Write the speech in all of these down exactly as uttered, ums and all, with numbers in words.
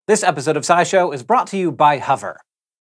This episode of SciShow is brought to you by Hover.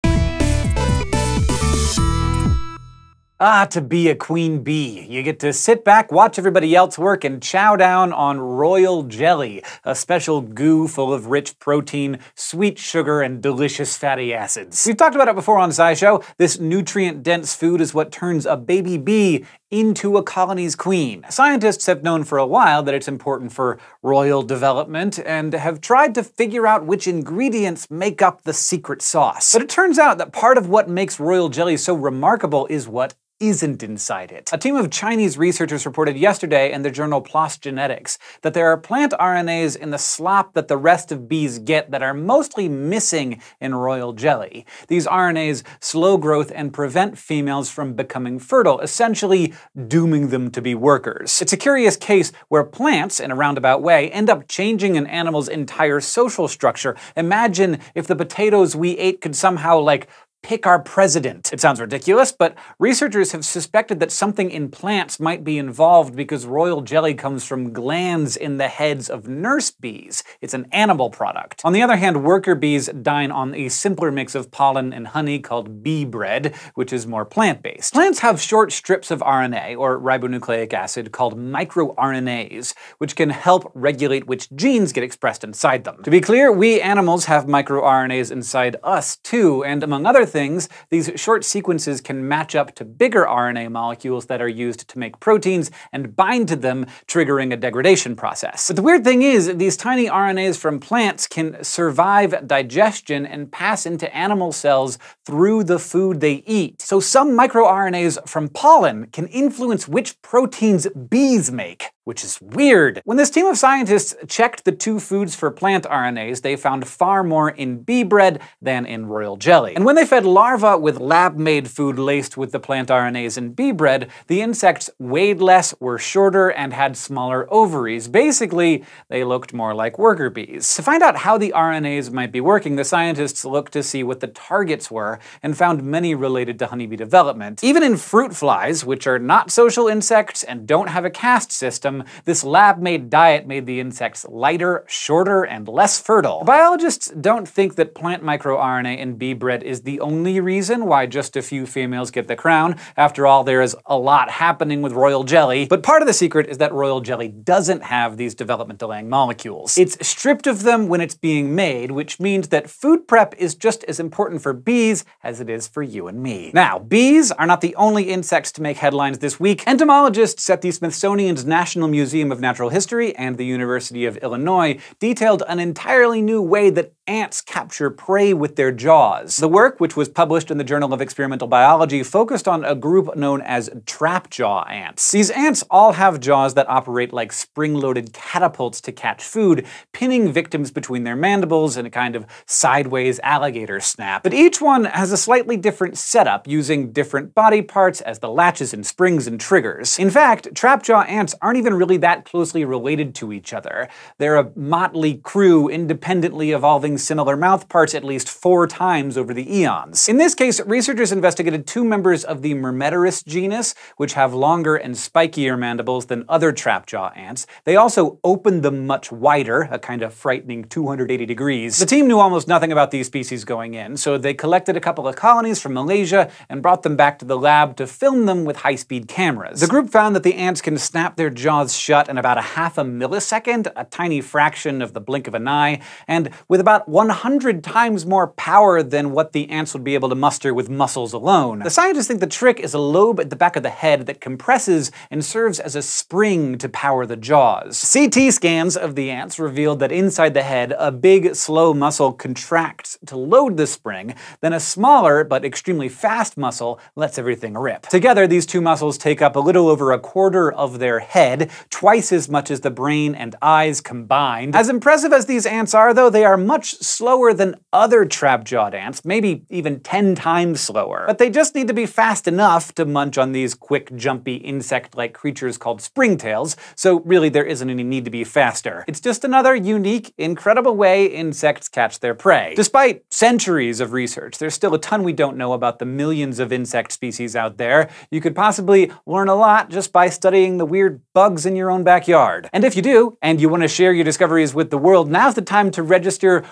Ah, to be a queen bee. You get to sit back, watch everybody else work, and chow down on royal jelly, a special goo full of rich protein, sweet sugar, and delicious fatty acids. We've talked about it before on SciShow. This nutrient-dense food is what turns a baby bee into a colony's queen. Scientists have known for a while that it's important for royal development and have tried to figure out which ingredients make up the secret sauce. But it turns out that part of what makes royal jelly so remarkable is what isn't inside it. A team of Chinese researchers reported yesterday in the journal PLOS Genetics that there are plant R N As in the slop that the rest of bees get that are mostly missing in royal jelly. These R N As slow growth and prevent females from becoming fertile, essentially dooming them to be workers. It's a curious case where plants, in a roundabout way, end up changing an animal's entire social structure. Imagine if the potatoes we ate could somehow, like, pick our president. It sounds ridiculous, but researchers have suspected that something in plants might be involved because royal jelly comes from glands in the heads of nurse bees. It's an animal product. On the other hand, worker bees dine on a simpler mix of pollen and honey called bee bread, which is more plant-based. Plants have short strips of R N A, or ribonucleic acid, called microR N As, which can help regulate which genes get expressed inside them. To be clear, we animals have microR N As inside us too, and among other things, these short sequences can match up to bigger R N A molecules that are used to make proteins and bind to them, triggering a degradation process. But the weird thing is, these tiny R N As from plants can survive digestion and pass into animal cells through the food they eat. So some microR N As from pollen can influence which proteins bees make, which is weird. When this team of scientists checked the two foods for plant R N As, they found far more in bee bread than in royal jelly. And when they fed larvae with lab-made food laced with the plant R N As in bee bread, the insects weighed less, were shorter, and had smaller ovaries. Basically, they looked more like worker bees. To find out how the R N As might be working, the scientists looked to see what the targets were and found many related to honeybee development. Even in fruit flies, which are not social insects and don't have a caste system, this lab-made diet made the insects lighter, shorter, and less fertile. Biologists don't think that plant microR N A in bee bread is the only reason why just a few females get the crown. After all, there is a lot happening with royal jelly. But part of the secret is that royal jelly doesn't have these development-delaying molecules. It's stripped of them when it's being made, which means that food prep is just as important for bees as it is for you and me. Now, bees are not the only insects to make headlines this week. Entomologists at the Smithsonian's National Museum of Natural History and the University of Illinois detailed an entirely new way that ants capture prey with their jaws. The work, which was published in the Journal of Experimental Biology, focused on a group known as trapjaw ants. These ants all have jaws that operate like spring-loaded catapults to catch food, pinning victims between their mandibles in a kind of sideways alligator snap. But each one has a slightly different setup, using different body parts as the latches and springs and triggers. In fact, trapjaw ants aren't even really that closely related to each other. They're a motley crew, independently evolving similar mouth parts at least four times over the eons. In this case, researchers investigated two members of the Myrmeteris genus, which have longer and spikier mandibles than other trapjaw ants. They also opened them much wider, a kind of frightening two hundred eighty degrees. The team knew almost nothing about these species going in, so they collected a couple of colonies from Malaysia and brought them back to the lab to film them with high-speed cameras. The group found that the ants can snap their jaws shut in about a half a millisecond, a tiny fraction of the blink of an eye, and with about one hundred times more power than what the ants would be able to muster with muscles alone. The scientists think the trick is a lobe at the back of the head that compresses and serves as a spring to power the jaws. C T scans of the ants revealed that inside the head, a big, slow muscle contracts to load the spring, then a smaller but extremely fast muscle lets everything rip. Together, these two muscles take up a little over a quarter of their head, twice as much as the brain and eyes combined. As impressive as these ants are, though, they are much slower than other trap-jawed ants, maybe even ten times slower. But they just need to be fast enough to munch on these quick, jumpy, insect-like creatures called springtails, so really there isn't any need to be faster. It's just another unique, incredible way insects catch their prey. Despite centuries of research, there's still a ton we don't know about the millions of insect species out there. You could possibly learn a lot just by studying the weird bugs in your own backyard. And if you do, and you want to share your discoveries with the world, now's the time to register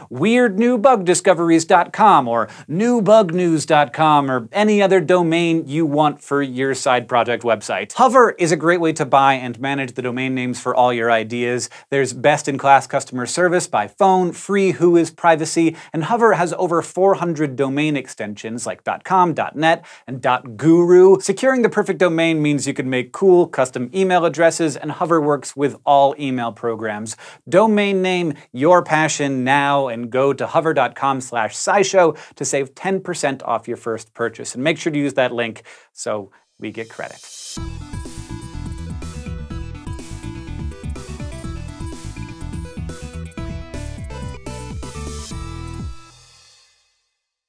weird new bug discoveries dot com or new bug news dot com or any other domain you want for your side project website. Hover is a great way to buy and manage the domain names for all your ideas. There's best-in-class customer service by phone, free Whois privacy, and Hover has over four hundred domain extensions like .com, .net, and .guru. Securing the perfect domain means you can make cool custom email addresses, and Hover works with all email programs. Domain name your passion now and go to hover dot com slash scishow to save ten percent off your first purchase. And make sure to use that link so we get credit.